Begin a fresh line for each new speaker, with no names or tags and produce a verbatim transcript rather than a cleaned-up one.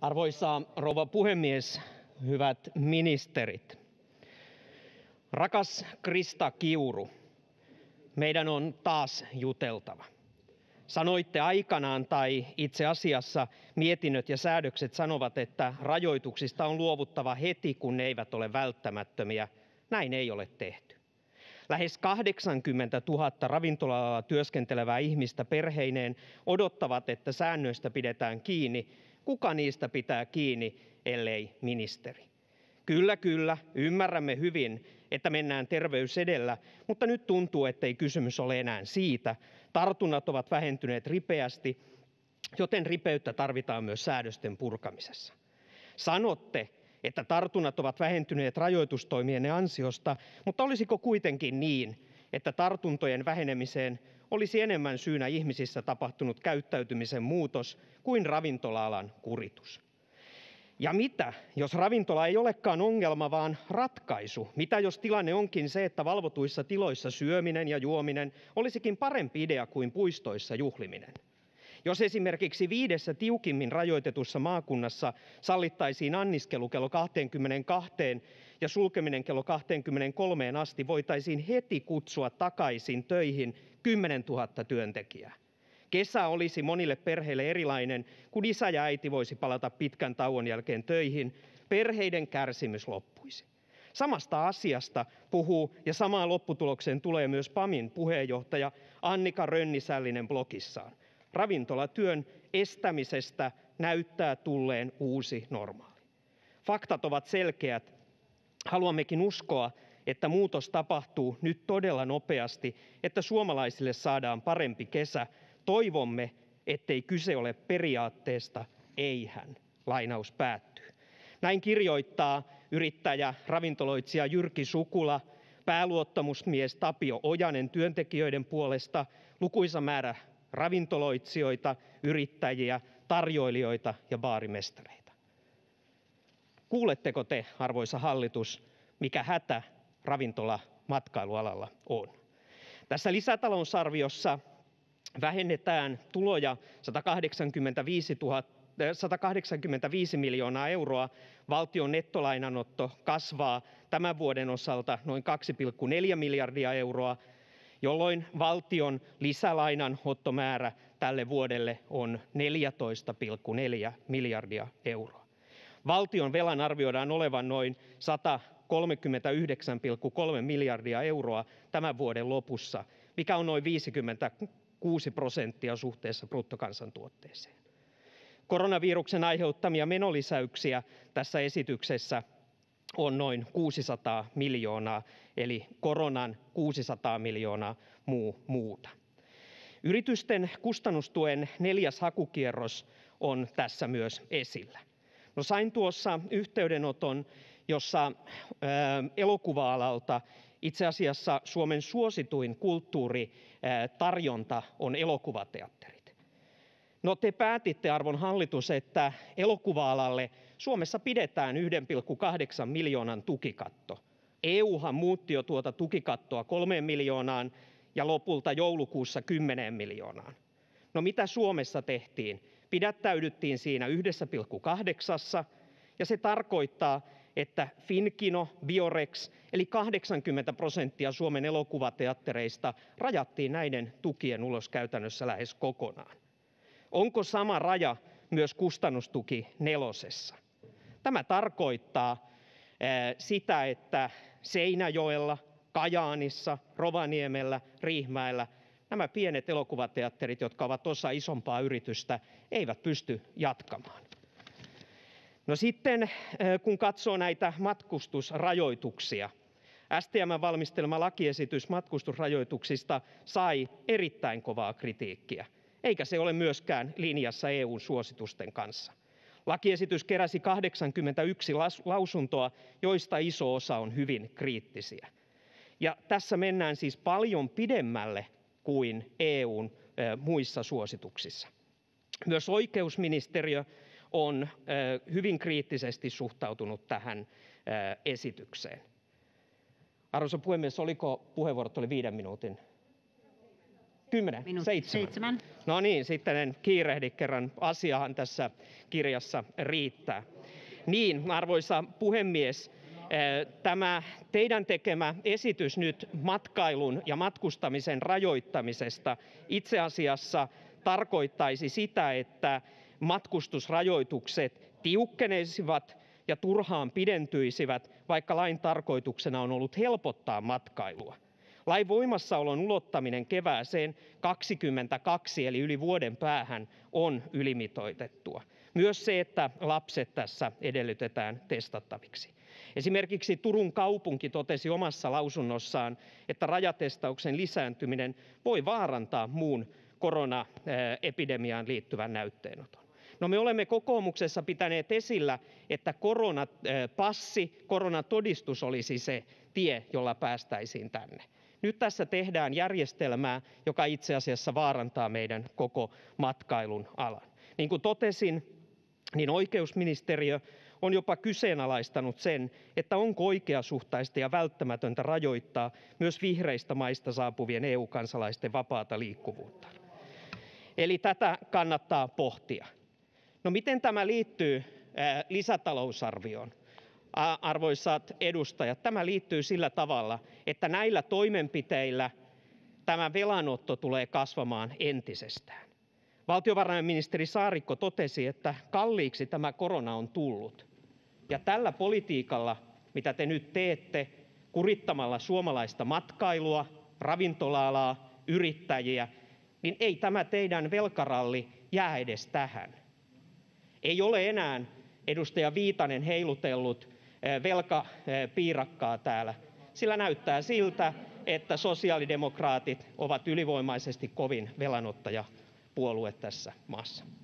Arvoisa rouva puhemies! Hyvät ministerit! Rakas Krista Kiuru, meidän on taas juteltava. Sanoitte aikanaan, tai itse asiassa mietinnöt ja säädökset sanovat, että rajoituksista on luovuttava heti, kun ne eivät ole välttämättömiä. Näin ei ole tehty. Lähes kahdeksankymmentätuhatta ravintola-alalla työskentelevää ihmistä perheineen odottavat, että säännöistä pidetään kiinni. Kuka niistä pitää kiinni, ellei ministeri? Kyllä, kyllä, ymmärrämme hyvin, että mennään terveys edellä, mutta nyt tuntuu, ettei kysymys ole enää siitä. Tartunnat ovat vähentyneet ripeästi, joten ripeyttä tarvitaan myös säädösten purkamisessa. Sanotte, että tartunnat ovat vähentyneet rajoitustoimienne ansiosta, mutta olisiko kuitenkin niin, että tartuntojen vähenemiseen olisi enemmän syynä ihmisissä tapahtunut käyttäytymisen muutos kuin ravintola-alan kuritus? Ja mitä, jos ravintola ei olekaan ongelma, vaan ratkaisu? Mitä, jos tilanne onkin se, että valvotuissa tiloissa syöminen ja juominen olisikin parempi idea kuin puistoissa juhliminen? Jos esimerkiksi viidessä tiukimmin rajoitetussa maakunnassa sallittaisiin anniskelu kello kahteenkymmeneenkahteen ja sulkeminen kello kahteenkymmeneenkolmeen asti, voitaisiin heti kutsua takaisin töihin kymmenentuhatta työntekijää. Kesä olisi monille perheille erilainen, kun isä ja äiti voisi palata pitkän tauon jälkeen töihin. Perheiden kärsimys loppuisi. Samasta asiasta puhuu ja samaan lopputulokseen tulee myös PAMin puheenjohtaja Annika Rönni-Sällinen blogissaan. Ravintolatyön estämisestä näyttää tulleen uusi normaali. Faktat ovat selkeät. Haluammekin uskoa, että muutos tapahtuu nyt todella nopeasti, että suomalaisille saadaan parempi kesä. Toivomme, ettei kyse ole periaatteesta, eihän. Lainaus päättyy. Näin kirjoittaa yrittäjä, ravintoloitsija Jyrki Sukula, pääluottamusmies Tapio Ojanen työntekijöiden puolesta, lukuisa määrä ravintoloitsijoita, yrittäjiä, tarjoilijoita ja baarimestareita. Kuuletteko te, arvoisa hallitus, mikä hätä ravintola-matkailualalla on? Tässä lisätalousarviossa vähennetään tuloja sata kahdeksankymmentäviisi miljoonaa euroa. Valtion nettolainanotto kasvaa tämän vuoden osalta noin kaksi pilkku neljä miljardia euroa, jolloin valtion lisälainanottomäärä tälle vuodelle on neljätoista pilkku neljä miljardia euroa. Valtion velan arvioidaan olevan noin sata kolmekymmentäyhdeksän pilkku kolme miljardia euroa tämän vuoden lopussa, mikä on noin viisikymmentäkuusi prosenttia suhteessa bruttokansantuotteeseen. Koronaviruksen aiheuttamia menolisäyksiä tässä esityksessä on noin kuusisataa miljoonaa, eli koronan kuusisataa miljoonaa muu muuta. Yritysten kustannustuen neljäs hakukierros on tässä myös esillä. No, sain tuossa yhteydenoton, jossa ää, elokuva-alalta itse asiassa Suomen suosituin kulttuuritarjonta on elokuvateatterit. No, te päätitte, arvon hallitus, että elokuva-alalle Suomessa pidetään yhden pilkku kahdeksan miljoonan tukikatto. E Uhan muutti jo tuota tukikattoa kolmeen miljoonaan ja lopulta joulukuussa kymmeneen miljoonaan. No, mitä Suomessa tehtiin? Pidättäydyttiin siinä yhdessä pilkku kahdeksassa, ja se tarkoittaa, että Finkino, Biorex eli kahdeksankymmentä prosenttia Suomen elokuvateattereista rajattiin näiden tukien ulos käytännössä lähes kokonaan. Onko sama raja myös kustannustuki nelosessa? Tämä tarkoittaa sitä, että Seinäjoella, Kajaanissa, Rovaniemellä, Riihimäellä nämä pienet elokuvateatterit, jotka ovat osa isompaa yritystä, eivät pysty jatkamaan. No sitten, kun katsoo näitä matkustusrajoituksia, S T M:n valmistelema lakiesitys matkustusrajoituksista sai erittäin kovaa kritiikkiä, eikä se ole myöskään linjassa E U:n suositusten kanssa. Lakiesitys keräsi kahdeksankymmentäyksi lausuntoa, joista iso osa on hyvin kriittisiä. Ja tässä mennään siis paljon pidemmälle kuin E U:n muissa suosituksissa. Myös oikeusministeriö on hyvin kriittisesti suhtautunut tähän esitykseen. Arvoisa puhemies, oliko puheenvuorot oli viiden minuutin? Kymmenen? Seitsemän?
Seitsemän.
No niin, sitten en kiirehdi, kerran asiaahan tässä kirjassa riittää. Niin, arvoisa puhemies, tämä teidän tekemä esitys nyt matkailun ja matkustamisen rajoittamisesta itse asiassa tarkoittaisi sitä, että matkustusrajoitukset tiukkenisivat ja turhaan pidentyisivät, vaikka lain tarkoituksena on ollut helpottaa matkailua. Lain voimassaolon ulottaminen kevääseen kaksikymmentäkaksi eli yli vuoden päähän on ylimitoitettua. Myös se, että lapset tässä edellytetään testattaviksi. Esimerkiksi Turun kaupunki totesi omassa lausunnossaan, että rajatestauksen lisääntyminen voi vaarantaa muun koronaepidemiaan liittyvän näytteenoton. No, me olemme kokoomuksessa pitäneet esillä, että koronapassi, koronatodistus olisi se tie, jolla päästäisiin tänne. Nyt tässä tehdään järjestelmää, joka itse asiassa vaarantaa meidän koko matkailun alan. Niin kuin totesin, niin oikeusministeriö on jopa kyseenalaistanut sen, että onko oikeasuhtaista ja välttämätöntä rajoittaa myös vihreistä maista saapuvien E U-kansalaisten vapaata liikkuvuutta. Eli tätä kannattaa pohtia. No, miten tämä liittyy lisätalousarvioon? Arvoisat edustajat, tämä liittyy sillä tavalla, että näillä toimenpiteillä tämä velanotto tulee kasvamaan entisestään. Valtiovarainministeri Saarikko totesi, että kalliiksi tämä korona on tullut. Ja tällä politiikalla, mitä te nyt teette, kurittamalla suomalaista matkailua, ravintola-alaa, yrittäjiä, niin ei tämä teidän velkaralli jää edes tähän. Ei ole enää edustaja Viitanen heilutellut velkapiirakkaa täällä, sillä näyttää siltä, että sosiaalidemokraatit ovat ylivoimaisesti kovin velanottajapuolue tässä maassa.